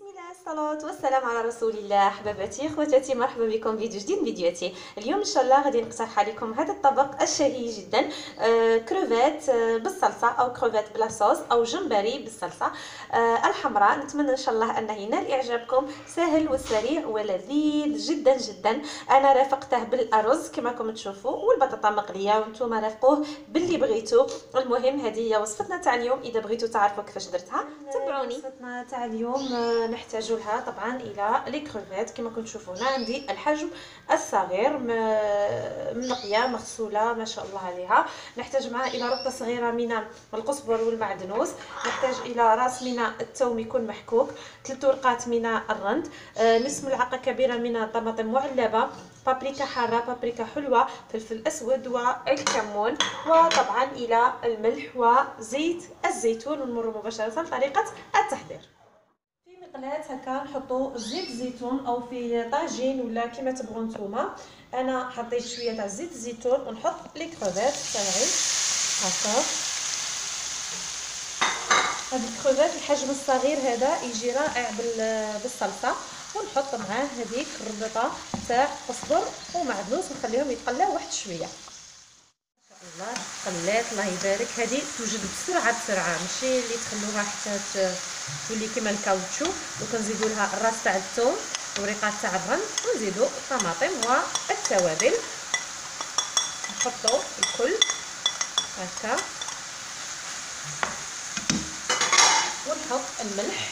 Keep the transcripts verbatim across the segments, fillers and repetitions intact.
الله، الصلاة والسلام على رسول الله. حباباتي خواتاتي، مرحبا بكم فيديو جديد من فيديوهاتي. اليوم ان شاء الله غادي نقترح عليكم هذا الطبق الشهي جدا، آه كروفات آه بالصلصه او كروفات بلا صوص او جمبري بالصلصه آه الحمراء. نتمنى ان شاء الله انه ينال اعجابكم. سهل وسريع ولذيذ جدا جدا. انا رافقته بالارز كما راكم تشوفوا والبطاطا مقليه، وانتم رافقوه باللي بغيتو. المهم هذه هي وصفتنا تاع اليوم. اذا بغيتوا تعرفوا كيفاش درتها تابعوني. وصفتنا تاع اليوم نحتاج لها طبعا الى لي كروفيت كما كنتم تشوفوا. هنا عندي الحجم الصغير منقيه مغسوله ما شاء الله عليها. نحتاج معها الى ربطه صغيره من القزبر والمعدنوس. نحتاج الى راس من الثوم يكون محكوك، ثلاث ورقات من الرند، نصف ملعقه كبيره من الطماطم معلبه، بابريكا حاره، بابريكا حلوه، فلفل اسود والكمون، وطبعا الى الملح وزيت الزيتون. ونمر مباشره لطريقه التحضير. في مقلاة هكا نحطوا زيت الزيتون او في طاجين ولا كما تبغوا نتوما. انا حطيت شويه تاع زيت الزيتون ونحط لي كروفات تاعي هكا. هاد الكروفات الحجم الصغير هذا يجي رائع بالصلصه. ونحط معاه هذيك الربطه تاع قزبر ومعدنوس ونخليهم يتقلاو واحد شويه. الله قلات الله يبارك. هذه توجد بسرعه بسرعه، ماشي اللي تخلوها حتى تولي كيما الكاوتشو. وكنزيدوا لها الراس تاع الثوم وريقات تاع الرن، ونزيدوا الطماطم والتوابل. نحطوا الكل هكا، ونحط الملح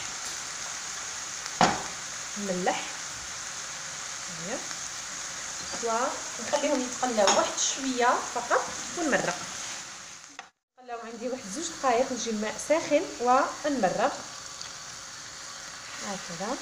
الملح هيا، ونخليهم يتقلاو واحد شويه فقط ونمرق. نخليو عندي واحد زوج دقائق نجي الماء ساخن ونمرق هكذا،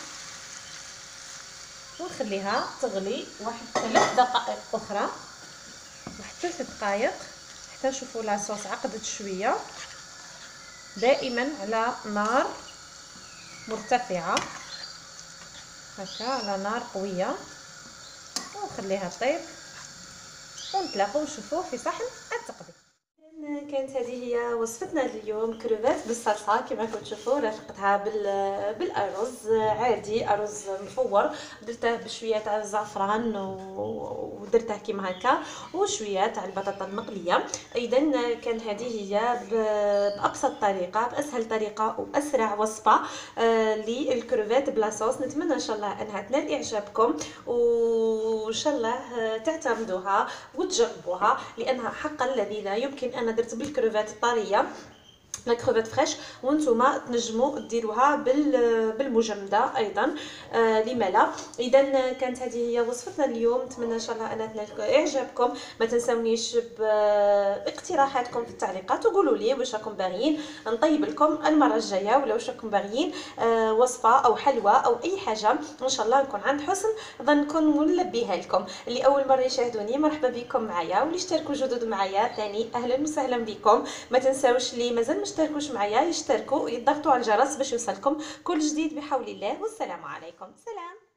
ونخليها تغلي واحد ثلاث دقائق اخرى، واحد ثلاث دقائق حتى نشوفوا لاصوص عقدت شويه. دائما على نار مرتفعه هكا، على نار قويه، ونخليها طيب ونتلاقوا ونشوفوه في صحن التقديم. كانت هذه هي وصفتنا اليوم، كروفات بالصلصه كما كنتم تشوفوا. رافقتها بالارز عادي، ارز مفور، درته بشويه تاع الزعفران ودرته كيما هكا، وشويه تاع البطاطا المقليه. اذا كان هذه هي بابسط طريقه، باسهل طريقه واسرع وصفه للكروفات بلا صوص. نتمنى ان شاء الله انها تنال اعجابكم، وان شاء الله تعتمدوها وتجربوها لانها حقا لذيذه. يمكن انا درت بالكروفات الطريه، لا كروفات فريش، وانتم تنجموا ديروها بالمجمده ايضا، آه لما لا. اذا كانت هذه هي وصفتنا اليوم. نتمنى ان شاء الله انها تنال اعجابكم. ما تنسونيش باقتراحاتكم في التعليقات، وقولوا لي واش راكم باغيين نطيب لكم المره الجايه، ولا واش راكم باغيين آه وصفه او حلوه او اي حاجه. ان شاء الله نكون عند حسن ظنكم ونلبيها لكم. اللي اول مره يشاهدوني مرحبا بكم معايا، واللي اشتركوا جدد معايا ثاني اهلا وسهلا بكم. ما تنساوش اللي مازال مشتركوش معايا يشتركوا ويضغطوا على الجرس باش يوصلكم كل جديد بحول الله. والسلام عليكم. سلام.